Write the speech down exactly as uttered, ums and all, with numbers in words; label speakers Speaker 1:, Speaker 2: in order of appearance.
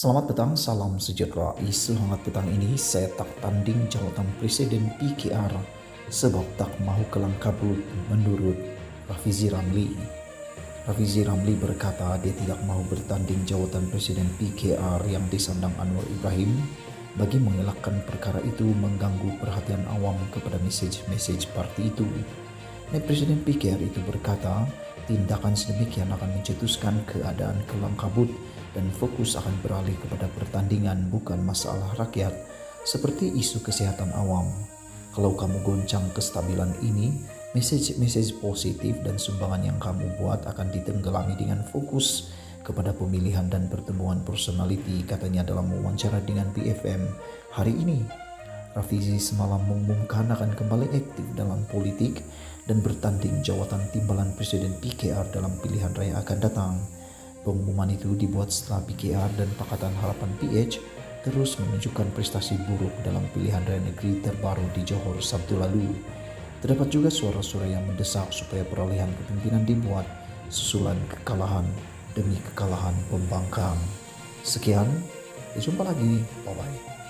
Speaker 1: Selamat petang, salam sejahtera. Isu hangat petang ini saya tak tanding jawatan Presiden P K R sebab tak mahu kelang kabut menurut Rafizi Ramli. Rafizi Ramli berkata dia tidak mahu bertanding jawatan Presiden P K R yang disandang Anwar Ibrahim bagi mengelakkan perkara itu mengganggu perhatian awam kepada mesej-mesej parti itu. Dan Presiden P K R itu berkata tindakan sedemikian akan mencetuskan keadaan kelang kabut dan fokus akan beralih kepada pertandingan bukan masalah rakyat seperti isu kesehatan awam. Kalau kamu goncang kestabilan ini, mesej-mesej positif dan sumbangan yang kamu buat akan ditenggelami dengan fokus kepada pemilihan dan pertemuan personality, katanya dalam wawancara dengan B F M hari ini. Rafizi semalam mengumumkan akan kembali aktif dalam politik dan bertanding jawatan timbalan Presiden P K R dalam pilihan raya akan datang. Pengumuman itu dibuat setelah P K R dan Pakatan Harapan P H terus menunjukkan prestasi buruk dalam pilihan raya negeri terbaru di Johor Sabtu lalu. Terdapat juga suara-suara yang mendesak supaya peralihan kepemimpinan dibuat susulan kekalahan demi kekalahan pembangkang. Sekian, jumpa lagi, bye-bye.